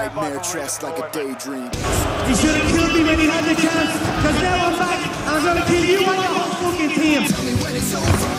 nightmare dressed like a daydream. You should have killed me when you had the chance, cause now I'm back and I'm gonna kill you and the whole fucking team. Tell me when it's over.